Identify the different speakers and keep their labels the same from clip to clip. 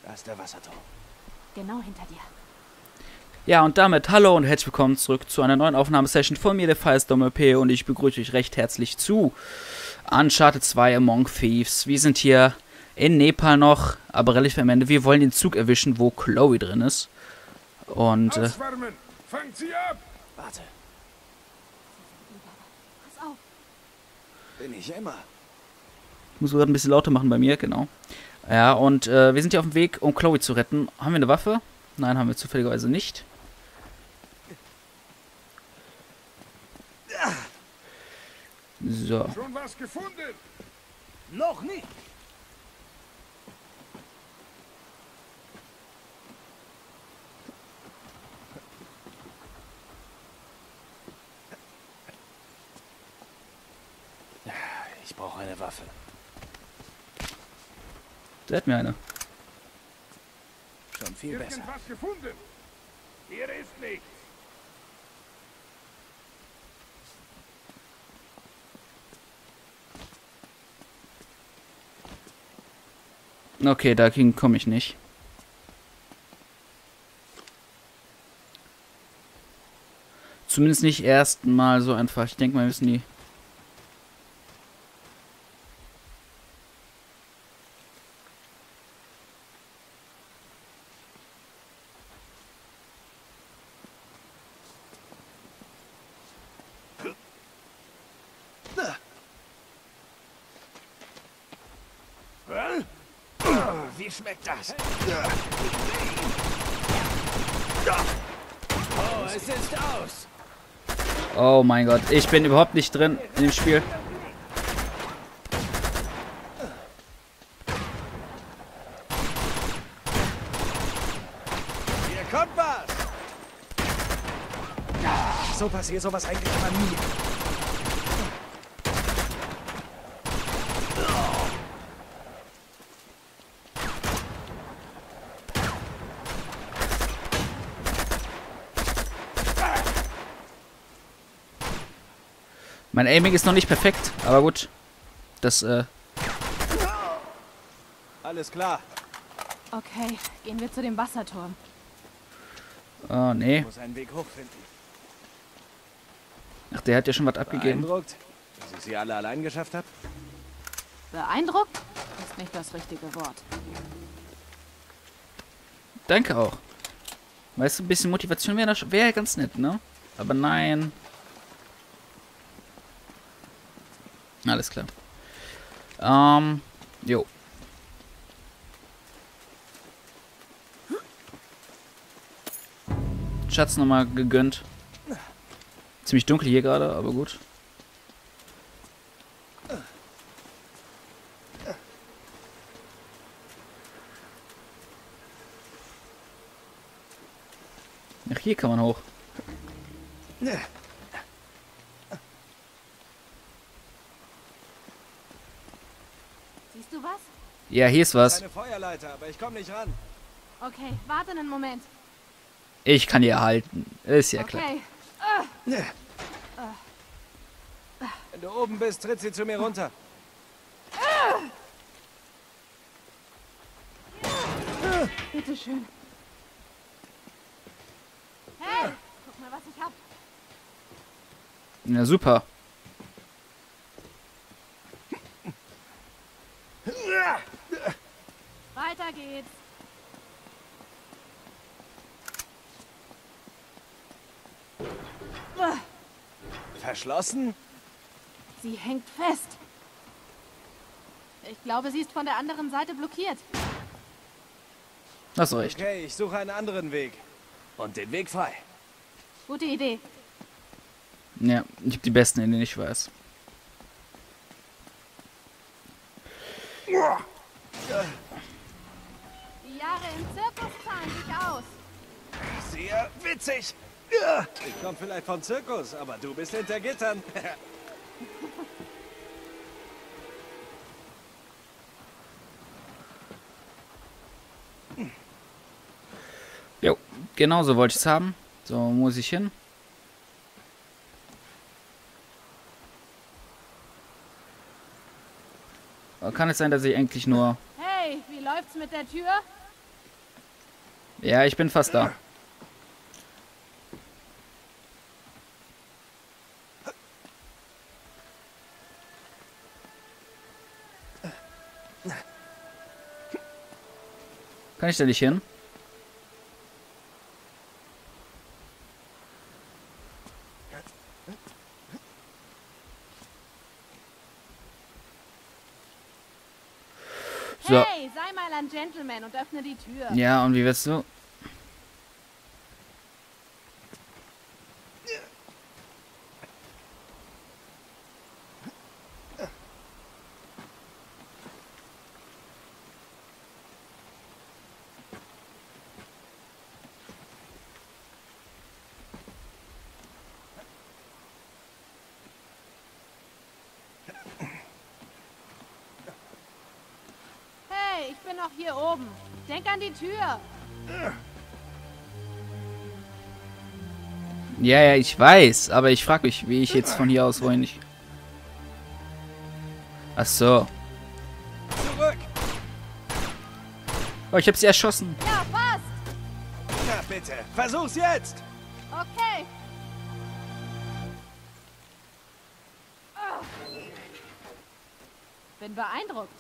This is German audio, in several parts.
Speaker 1: Da ist der Wasserturm.
Speaker 2: Genau hinter dir.
Speaker 3: Ja, und damit hallo und herzlich willkommen zurück zu einer neuen Aufnahmesession von mir, der Firestorm OP, und ich begrüße euch recht herzlich zu Uncharted 2 Among Thieves. Wir sind hier in Nepal noch, aber relativ am Ende. Wir wollen den Zug erwischen, wo Chloe drin ist. Und,
Speaker 4: Ausschwärmen! Fangt sie ab!
Speaker 1: Warte,
Speaker 2: Pass auf.
Speaker 1: bin ich immer.
Speaker 3: ich muss gerade ein bisschen lauter machen bei mir, genau. Ja, und wir sind hier auf dem Weg, um Chloe zu retten. Haben wir eine Waffe? Nein, haben wir zufälligerweise nicht. So.
Speaker 4: Schon was gefunden?
Speaker 1: Noch nicht! Ich brauche eine Waffe.
Speaker 3: Da hätten wir eine.
Speaker 1: Schon viel besser.
Speaker 4: Irgendwas gefunden? Hier ist nichts.
Speaker 3: Okay, dagegen komme ich nicht. Zumindest nicht erstmal so einfach. Ich denke mal, wir müssen die...
Speaker 1: Wie schmeckt das? Oh, es ist aus!
Speaker 3: Oh mein Gott, ich bin überhaupt nicht drin in dem Spiel.
Speaker 1: Hier kommt was! So passiert sowas eigentlich immer nie.
Speaker 3: Mein Aiming ist noch nicht perfekt, aber gut. Das,
Speaker 1: Alles klar.
Speaker 2: Okay, gehen wir zu dem Wasserturm.
Speaker 3: oh nee.
Speaker 1: Ich muss einen Weg hochfinden.
Speaker 3: Ach, der hat ja schon was abgegeben.
Speaker 1: Beeindruckt, dass ich sie alle allein geschafft habe?
Speaker 2: Beeindruckt? Ist nicht das richtige Wort.
Speaker 3: Danke auch. Weißt du, ein bisschen Motivation wäre ganz nett, ne? Aber nein. Alles klar. Jo. Schatz nochmal gegönnt. Ziemlich dunkel hier gerade, aber gut. Ach, hier kann man hoch.
Speaker 2: Siehst du was?
Speaker 3: Ja, hier ist was.
Speaker 1: Eine Feuerleiter, aber ich komme nicht ran.
Speaker 2: Okay, warte einen Moment.
Speaker 3: Ich kann die erhalten. Ist ja klar.
Speaker 2: Okay.
Speaker 1: Wenn du oben bist, tritt sie zu mir runter.
Speaker 2: Bitte schön. Hey, guck mal, was ich hab.
Speaker 3: Ja, super.
Speaker 2: Weiter geht's.
Speaker 1: Verschlossen?
Speaker 2: Sie hängt fest. Ich glaube, sie ist von der anderen Seite blockiert.
Speaker 3: Hast du recht.
Speaker 1: Okay, ich suche einen anderen Weg. Und den Weg frei.
Speaker 2: Gute Idee.
Speaker 3: Ja, ich hab die besten, in denen ich weiß.
Speaker 2: Die Jahre im Zirkus zahlen sich aus.
Speaker 1: Sehr witzig. Ich komme vielleicht vom Zirkus, aber du bist hinter Gittern.
Speaker 3: Jo, genau so wollte ich es haben. So, muss ich hin. Aber kann es sein, dass ich eigentlich nur...
Speaker 2: Hey, wie läuft's mit der Tür?
Speaker 3: Ja, ich bin fast da. Kann ich da nicht hin? So.
Speaker 2: Hey, sei mal ein Gentleman und öffne die Tür.
Speaker 3: Ja, und wie wirst du?
Speaker 2: Hey, ich bin noch hier oben. Denk an die Tür.
Speaker 3: Ja, ja, ich weiß, aber ich frage mich, wie ich jetzt von hier aus wohin ich. Ach so.
Speaker 1: Zurück!
Speaker 3: Oh, ich habe sie erschossen.
Speaker 2: Ja, fast.
Speaker 1: Na bitte, versuch's jetzt!
Speaker 2: Okay. Bin beeindruckt.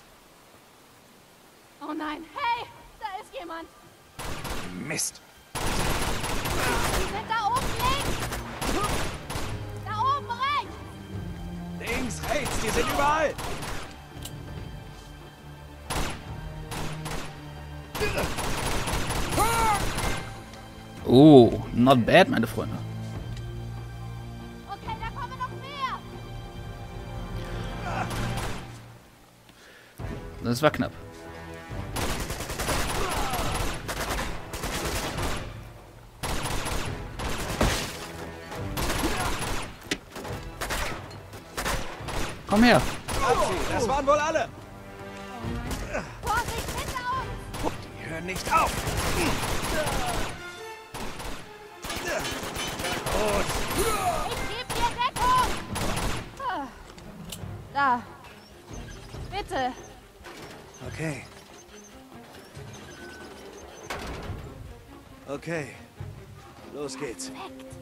Speaker 2: Oh nein, hey, da ist jemand.
Speaker 1: Mist!
Speaker 2: Die sind da oben links. Da oben rechts.
Speaker 1: Links, rechts, die sind überall!
Speaker 3: Oh, not bad, meine Freunde.
Speaker 2: Okay, da kommen noch mehr.
Speaker 3: Das war knapp. Komm her.
Speaker 1: Abziehen, das waren wohl alle!
Speaker 2: Vorsicht, hinter uns.
Speaker 1: Die hören nicht auf! Gut.
Speaker 2: Ich gebe dir Deckung. Da. Bitte.
Speaker 1: Okay. Okay. Los geht's.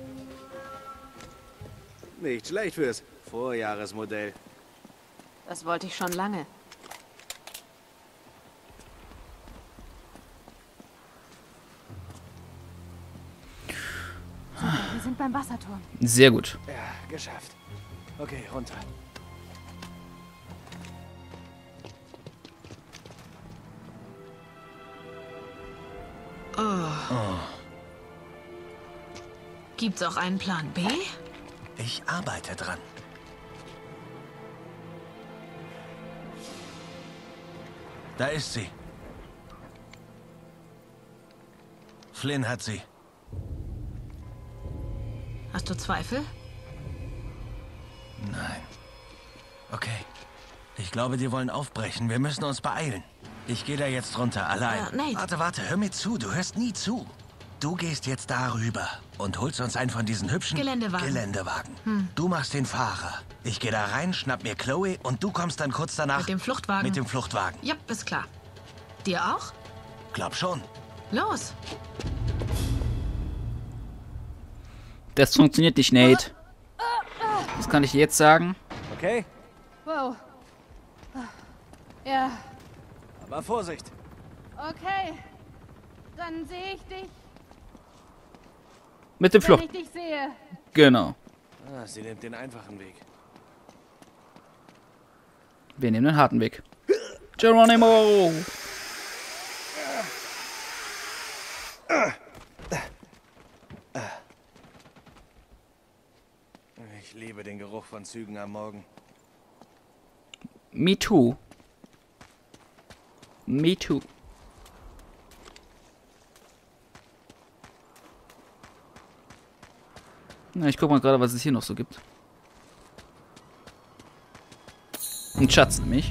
Speaker 1: Nicht schlecht fürs Vorjahresmodell.
Speaker 2: Das wollte ich schon lange. Super, wir sind beim Wasserturm.
Speaker 3: Sehr gut.
Speaker 1: Ja, geschafft. Okay, runter.
Speaker 5: Gibt's auch einen Plan B?
Speaker 6: Ich arbeite dran. Da ist sie. Flynn hat sie.
Speaker 5: Hast du Zweifel?
Speaker 6: Nein. Okay. Ich glaube, die wollen aufbrechen. Wir müssen uns beeilen. Ich gehe da jetzt runter, allein.
Speaker 5: Nate.
Speaker 6: Warte, hör mir zu. Du hörst nie zu. Du gehst jetzt darüber und holst uns einen von diesen hübschen
Speaker 5: Geländewagen.
Speaker 6: Du machst den Fahrer. Ich gehe da rein, schnapp mir Chloe und du kommst dann kurz danach...
Speaker 5: Mit dem Fluchtwagen?
Speaker 6: Mit dem Fluchtwagen.
Speaker 5: Ja, ist klar. Dir auch?
Speaker 6: Glaub schon.
Speaker 5: Los.
Speaker 3: Das funktioniert nicht, Nate. Das kann ich dir jetzt sagen.
Speaker 1: Okay?
Speaker 2: Wow. Ja,
Speaker 1: Aber Vorsicht.
Speaker 2: okay. Dann sehe ich dich,
Speaker 3: Mit dem
Speaker 2: wenn
Speaker 3: Flucht.
Speaker 2: ich dich sehe.
Speaker 3: Genau.
Speaker 1: Ah, sie nimmt den einfachen Weg.
Speaker 3: Wir nehmen den harten Weg. Geronimo!
Speaker 1: Ich liebe den Geruch von Zügen am Morgen.
Speaker 3: Me too. Me too. Na, ich guck mal gerade, was es hier noch so gibt. Ein Schatz nämlich.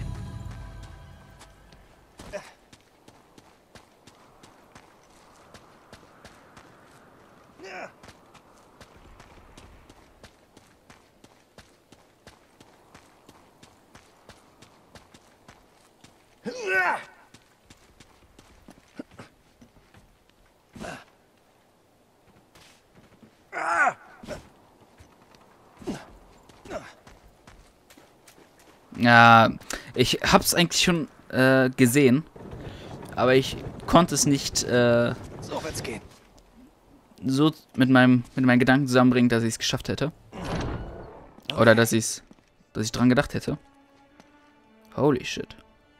Speaker 3: Ja, ich hab's eigentlich schon gesehen, aber ich konnte es nicht
Speaker 1: So wird's gehen.
Speaker 3: so mit meinen Gedanken zusammenbringen, dass ich es geschafft hätte. Oder dass ich dran gedacht hätte. Holy shit.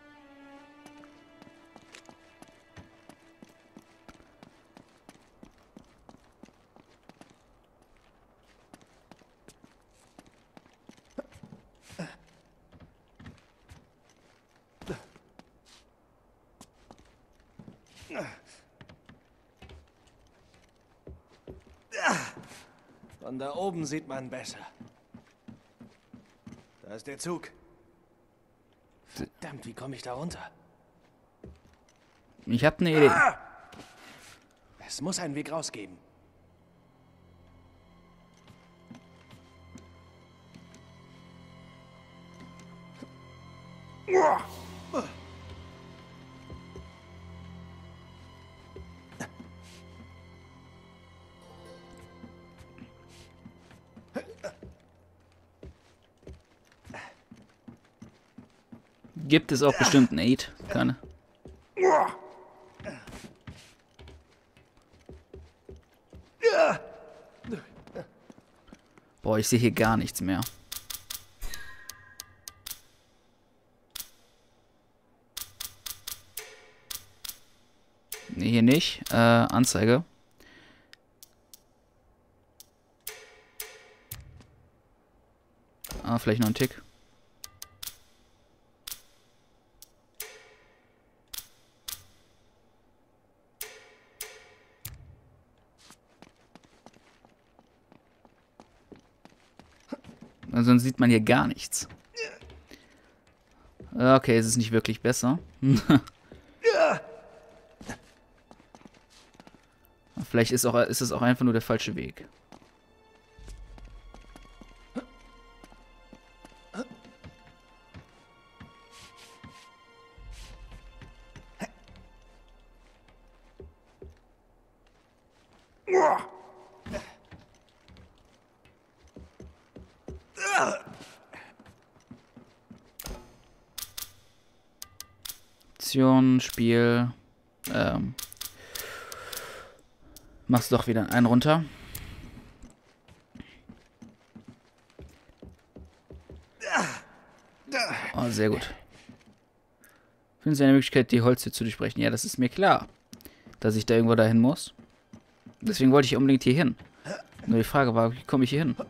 Speaker 1: Von da oben sieht man besser. Da ist der Zug. Verdammt, wie komme ich da runter?
Speaker 3: Ich habe eine Idee.
Speaker 1: Es muss einen Weg rausgeben.
Speaker 3: Gibt es auch bestimmt einen Aid? Keine. Boah, ich sehe hier gar nichts mehr. Nee, hier nicht. Anzeige. Ah, vielleicht noch ein Tick. Sonst sieht man hier gar nichts. Okay, es ist nicht wirklich besser. Vielleicht ist es auch einfach nur der falsche Weg. Spiel. Machst doch wieder einen runter. Oh, sehr gut. Finden Sie eine Möglichkeit, die Holztür zu durchbrechen? Ja, das ist mir klar, dass ich da irgendwo dahin muss. Deswegen wollte ich unbedingt hier hin. Nur die Frage war, wie komme ich hier hin?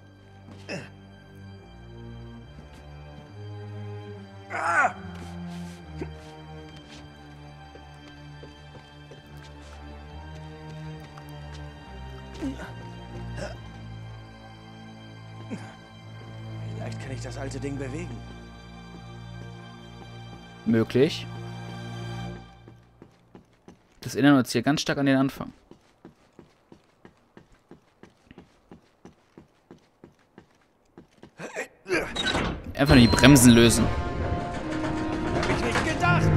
Speaker 1: Vielleicht kann ich das alte Ding bewegen.
Speaker 3: Möglich. Das erinnert uns hier ganz stark an den Anfang. Einfach nur die Bremsen lösen.
Speaker 1: Hab ich nicht gedacht.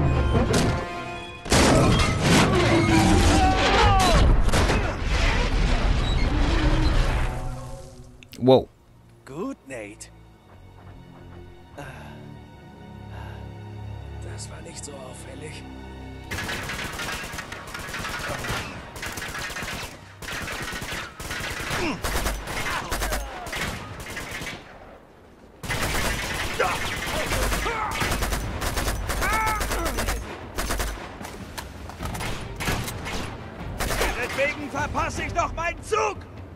Speaker 3: Wow.
Speaker 1: Gut, Nate. Das war nicht so auffällig. Deswegen verpasse ich doch meinen Zug!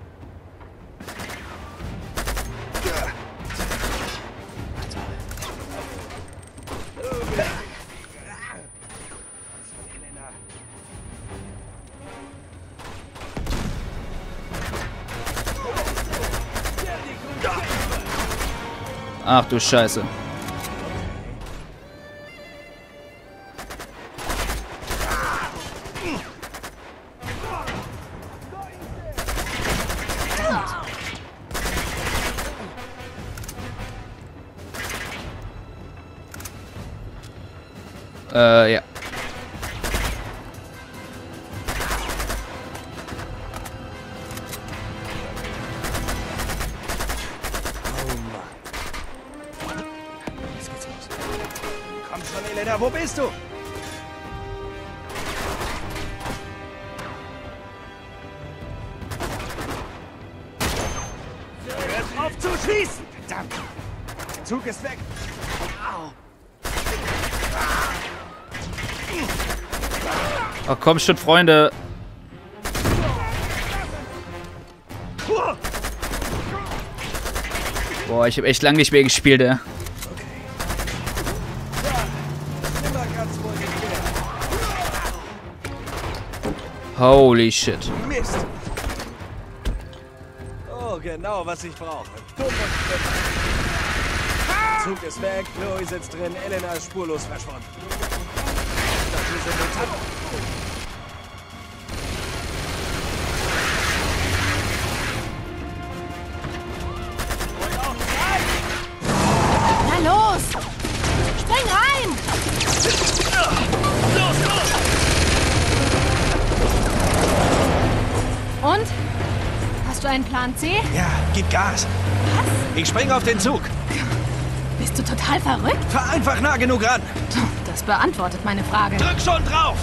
Speaker 3: Ach du Scheiße. Ja.
Speaker 1: Jetzt geht's los. Elena, wo bist du? Hört auf zu schießen! Verdammt! Der Zug ist weg! Au!
Speaker 3: Ach komm schon, Freunde. Boah, ich habe echt lange nicht mehr gespielt, ey. Holy shit.
Speaker 1: Mist! Oh, genau, was ich brauche. Dumm und schlimm. Zug ist weg, Chloe sitzt drin, Elena ist spurlos verschwunden. Doch diese Mutanten.
Speaker 2: Na los! Spring rein!
Speaker 1: Los, los!
Speaker 2: Und? Hast du einen Plan C?
Speaker 1: Ja, gib Gas.
Speaker 2: Was?
Speaker 1: Ich springe auf den Zug.
Speaker 2: Bist du total verrückt?
Speaker 1: Fahr einfach nah genug ran.
Speaker 2: Das beantwortet meine Frage.
Speaker 1: Drück schon drauf!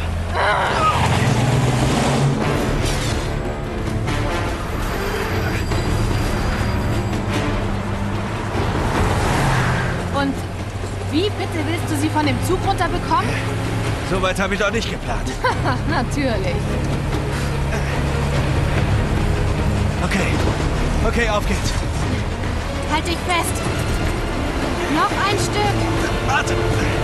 Speaker 2: Und wie bitte willst du sie von dem Zug runterbekommen?
Speaker 1: Soweit habe ich doch nicht geplant.
Speaker 2: Natürlich.
Speaker 1: Okay, auf geht's.
Speaker 2: Halt dich fest. Noch ein Stück.
Speaker 1: Warte!